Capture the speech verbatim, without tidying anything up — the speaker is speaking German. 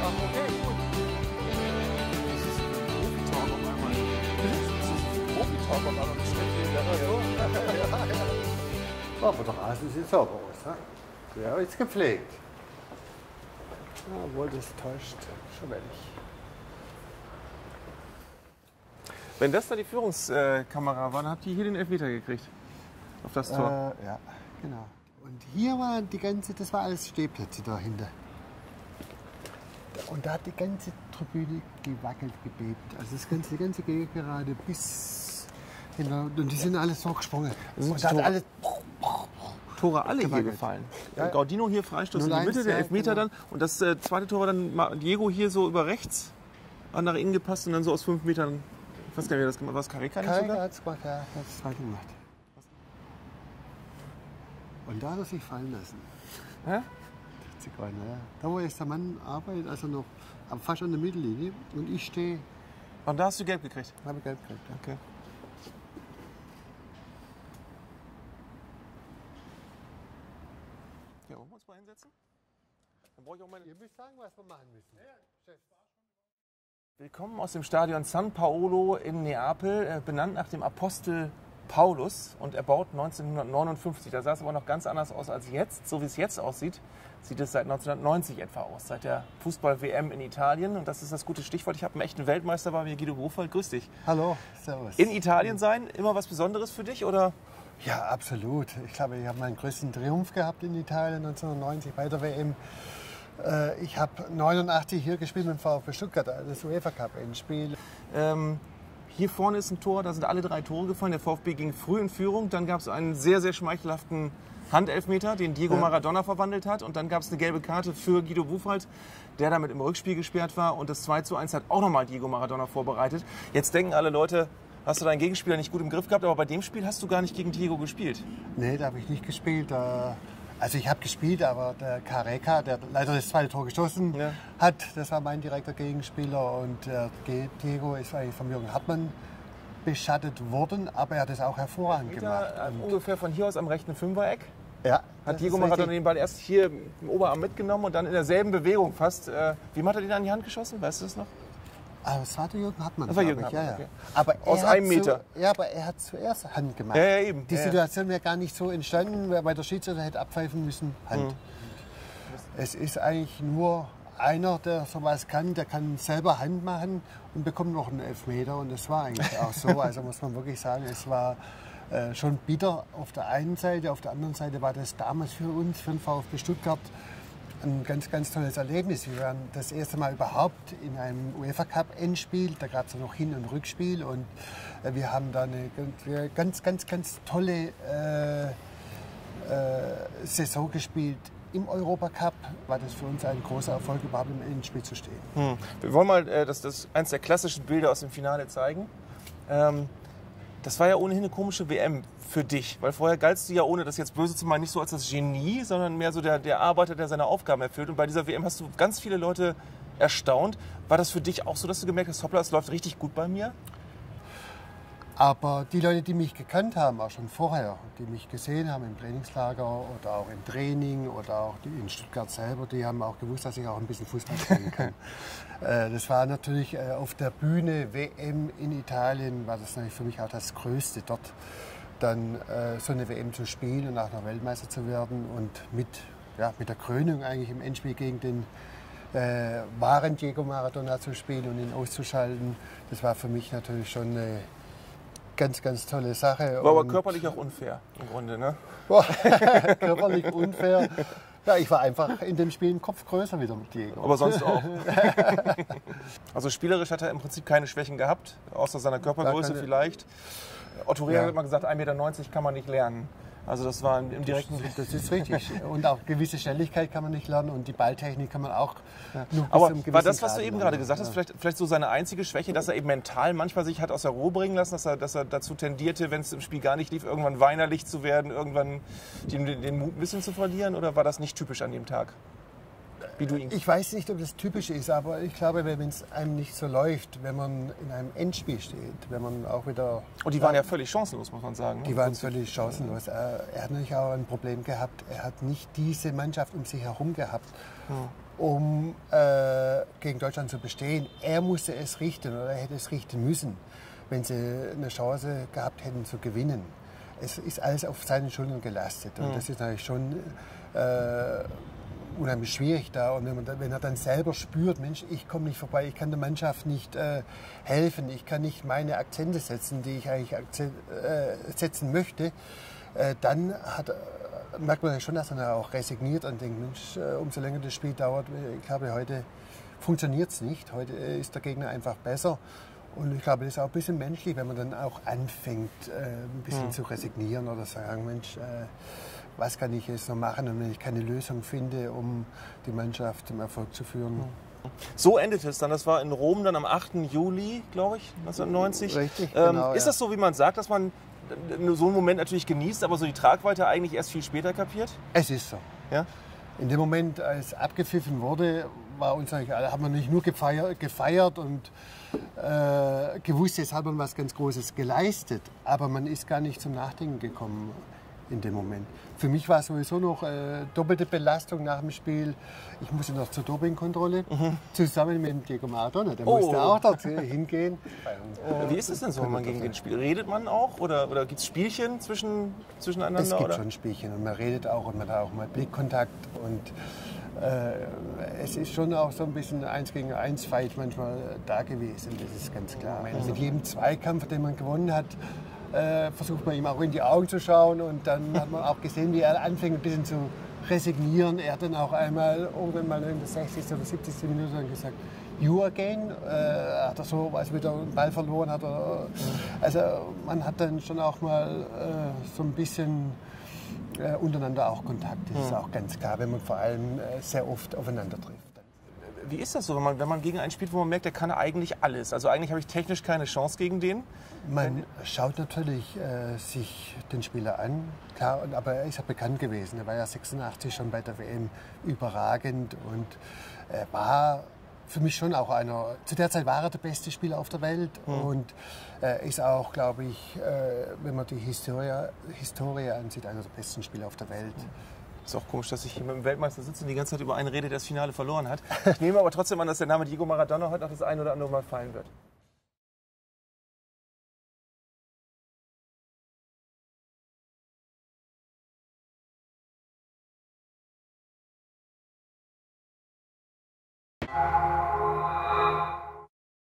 okay, gut. Das ist ein Profi-Talk auf einmal. Das ist ein Profi-Talk auf einmal. Das schmeckt wieder. Ja, ja. Aber der Rasen sieht sauber aus. Ne? Ja, ist gepflegt. Ja, obwohl das täuscht schon wenig. Wenn das da die Führungskamera war, dann habt ihr hier den Elfmeter gekriegt. Auf das Tor. Äh, ja, genau. Und hier war die ganze, das war alles Stehplätze dahinter. Und da hat die ganze Tribüne gewackelt, gebebt. Also das ganze, die ganze Gegend gerade bis hinter, und die sind alles so gesprungen. Und da hat alles Tore alle hier gewackelt. gefallen. Ja. Gaudino hier Freistoß in die Mitte, der Elfmeter genau. dann. Und das äh, zweite Tor war dann Diego hier so über rechts nach innen gepasst und dann so aus fünf Metern. Ich weiß gar nicht, wer das gemacht hat. Was Kareka nicht sogar? Kareka hat es gemacht, ja, hat das zweite gemacht. Und da hat er sich fallen lassen. Hä? Zigeuner, ja. Da wo jetzt der Mann arbeitet, also noch fast an der Mittellinie und ich stehe. Und da hast du gelb gekriegt? Habe ich gelb gekriegt, ja. Okay. Ja, wollen wir uns mal hinsetzen? Dann brauche ich auch meine... Ihr müsst sagen, was wir machen müssen. Ja, Chef. Willkommen aus dem Stadion San Paolo in Neapel, äh, benannt nach dem Apostel Paulus und erbaut neunzehnhundertneunundfünfzig. Da sah es aber noch ganz anders aus als jetzt. So wie es jetzt aussieht, sieht es seit neunzehnhundertneunzig etwa aus, seit der Fußball-W M in Italien. Und das ist das gute Stichwort. Ich habe einen echten Weltmeister bei mir, Guido Hofeld. Grüß dich. Hallo, servus. In Italien sein, immer was Besonderes für dich, oder? Ja, absolut. Ich glaube, ich habe meinen größten Triumph gehabt in Italien neunzehnhundertneunzig bei der W M. Äh, ich habe neunundachtzig hier gespielt mit dem VfB Stuttgart, das UEFA Cup Endspiel. Ähm, Hier vorne ist ein Tor, da sind alle drei Tore gefallen. Der VfB ging früh in Führung. Dann gab es einen sehr, sehr schmeichelhaften Handelfmeter, den Diego Maradona verwandelt hat. Und dann gab es eine gelbe Karte für Guido Buchwald, der damit im Rückspiel gesperrt war. Und das zwei zu eins hat auch nochmal Diego Maradona vorbereitet. Jetzt denken alle Leute, hast du deinen Gegenspieler nicht gut im Griff gehabt. Aber bei dem Spiel hast du gar nicht gegen Diego gespielt. Nee, da habe ich nicht gespielt. Also ich habe gespielt, aber der Kareka, der leider das zweite Tor geschossen Ja. hat, das war mein direkter Gegenspieler. Und der Diego ist eigentlich von Jürgen Hartmann beschattet worden, aber er hat es auch hervorragend gemacht. Meter, äh, ungefähr von hier aus am rechten Fünfereck. Ja, Hat Diego Maradona den Ball erst hier im Oberarm mitgenommen und dann in derselben Bewegung fast. Äh, wem hat er den an die Hand geschossen? Weißt du das noch? Aber es war der Jürgen Hartmann, Das war glaub Jürgen ich. Ja, Hartmann, ja. okay. Aber Aus er hat einem Meter. Zu, ja, aber er hat zuerst Hand gemacht. Ja, ja, eben. Die Ja, ja. Situation wäre gar nicht so entstanden, weil der Schiedsrichter hätte abpfeifen müssen, Hand. Mhm. Es ist eigentlich nur einer, der sowas kann, der kann selber Hand machen und bekommt noch einen Elfmeter. Und das war eigentlich auch so. Also muss man wirklich sagen, es war äh, schon bitter auf der einen Seite. Auf der anderen Seite war das damals für uns, für den VfB Stuttgart, ein ganz, ganz tolles Erlebnis. Wir waren das erste Mal überhaupt in einem UEFA Cup Endspiel. Da gab es ja noch Hin- und Rückspiel. Und äh, wir haben da eine ganz, ganz, ganz tolle äh, äh, Saison gespielt. Im Europacup war das für uns ein großer Erfolg, überhaupt im Endspiel zu stehen. Hm. Wir wollen mal äh, das, das eins der klassischen Bilder aus dem Finale zeigen. Ähm, das war ja ohnehin eine komische W M für dich, weil vorher galtst du ja, ohne das jetzt böse zu meinen, nicht so als das Genie, sondern mehr so der, der Arbeiter, der seine Aufgaben erfüllt. Und bei dieser W M hast du ganz viele Leute erstaunt. War das für dich auch so, dass du gemerkt hast, hoppla, es läuft richtig gut bei mir? Aber die Leute, die mich gekannt haben, auch schon vorher, die mich gesehen haben im Trainingslager oder auch im Training oder auch die in Stuttgart selber, die haben auch gewusst, dass ich auch ein bisschen Fußball spielen kann. äh, das war natürlich äh, auf der Bühne W M in Italien, war das natürlich für mich auch das Größte, dort dann äh, so eine W M zu spielen und auch noch Weltmeister zu werden und mit, ja, mit der Krönung eigentlich im Endspiel gegen den äh, wahren Diego Maradona zu spielen und ihn auszuschalten. Das war für mich natürlich schon eine ganz, ganz tolle Sache. War aber und körperlich auch unfair im Grunde, ne? körperlich unfair. Ja, ich war einfach in dem Spiel einen Kopf größer wieder mit Diego. Aber sonst auch. Also spielerisch hat er im Prinzip keine Schwächen gehabt, außer seiner Körpergröße keine- vielleicht. Otto Rehhagel Ja. hat immer gesagt, ein Meter neunzig kann man nicht lernen. Also das war im, im direkten... Das ist richtig. Und auch gewisse Schnelligkeit kann man nicht lernen und die Balltechnik kann man auch nur bis Aber zu einem war gewissen das, was Grad du eben lernen. gerade gesagt hast, Ja. vielleicht, vielleicht so seine einzige Schwäche, dass er eben mental manchmal sich hat aus der Ruhe bringen lassen, dass er, dass er dazu tendierte, wenn es im Spiel gar nicht lief, irgendwann weinerlich zu werden, irgendwann den, den Mut ein bisschen zu verlieren? Oder war das nicht typisch an dem Tag? Wie du ihn... Ich weiß nicht, ob das typisch ist, aber ich glaube, wenn es einem nicht so läuft, wenn man in einem Endspiel steht, wenn man auch wieder... Und die waren ja völlig chancenlos, muss man sagen. ne? Die waren völlig chancenlos. Er, er hat natürlich auch ein Problem gehabt. Er hat nicht diese Mannschaft um sich herum gehabt, um äh, gegen Deutschland zu bestehen. Er musste es richten oder er hätte es richten müssen, wenn sie eine Chance gehabt hätten zu gewinnen. Es ist alles auf seinen Schultern gelastet und mhm. das ist natürlich schon äh, unheimlich schwierig da. Und wenn, man da, wenn er dann selber spürt, Mensch, ich komme nicht vorbei, ich kann der Mannschaft nicht äh, helfen, ich kann nicht meine Akzente setzen, die ich eigentlich Akzent, äh, setzen möchte, äh, dann hat, merkt man ja schon, dass er dann auch resigniert und denkt, Mensch, äh, umso länger das Spiel dauert, ich glaube, heute funktioniert es nicht. Heute ist der Gegner einfach besser. Und ich glaube, das ist auch ein bisschen menschlich, wenn man dann auch anfängt, äh, ein bisschen mhm. zu resignieren oder sagen, Mensch, äh, was kann ich jetzt noch machen, und wenn ich keine Lösung finde, um die Mannschaft zum Erfolg zu führen. So endet es dann. Das war in Rom dann am achten Juli, glaube ich, neunzehnhundertneunzig. Richtig, ähm, genau. Ist ja. das so, wie man sagt, dass man so einen Moment natürlich genießt, aber so die Tragweite eigentlich erst viel später kapiert? Es ist so. Ja? In dem Moment, als abgepfiffen wurde, war uns eigentlich, haben wir nicht nur gefeiert, gefeiert und äh, gewusst, jetzt hat man was ganz Großes geleistet, aber man ist gar nicht zum Nachdenken gekommen in dem Moment. Für mich war es sowieso noch äh, doppelte Belastung nach dem Spiel. Ich musste noch zur Dopingkontrolle, mhm. zusammen mit dem Diego Maradona. Der oh. musste auch dort hingehen. Und wie ist es denn so, wenn man gegen den spielt? Redet man auch oder, oder gibt es Spielchen zwischen, zwischeneinander? Es gibt oder? schon Spielchen und man redet auch und man hat auch mal Blickkontakt. Und äh, es ist schon auch so ein bisschen eins gegen eins Fight manchmal da gewesen, das ist ganz klar. Mhm. Mit jedem Zweikampf, den man gewonnen hat, Äh, versucht man ihm auch in die Augen zu schauen und dann hat man auch gesehen, wie er anfängt ein bisschen zu resignieren. Er hat dann auch einmal irgendwann mal in der sechzigsten oder siebzigsten Minute dann gesagt, you again, äh, hat er so, als wieder einen Ball verloren hat. Er, also man hat dann schon auch mal äh, so ein bisschen äh, untereinander auch Kontakt. Das ist auch ganz klar, wenn man vor allem äh, sehr oft aufeinander trifft. Wie ist das so, wenn man, wenn man gegen einen spielt, wo man merkt, der kann eigentlich alles? Also eigentlich habe ich technisch keine Chance gegen den. Man schaut natürlich äh, sich den Spieler an, klar, aber er ist ja bekannt gewesen. Er war ja sechsundachtzig schon bei der W M überragend und er war für mich schon auch einer, zu der Zeit war er der beste Spieler auf der Welt mhm. und äh, ist auch, glaube ich, äh, wenn man die Historie, Historie ansieht, einer der besten Spieler auf der Welt. Ist auch komisch, dass ich hier mit dem Weltmeister sitze und die ganze Zeit über einen rede, der das Finale verloren hat. Ich nehme aber trotzdem an, dass der Name Diego Maradona heute noch das ein oder andere Mal fallen wird.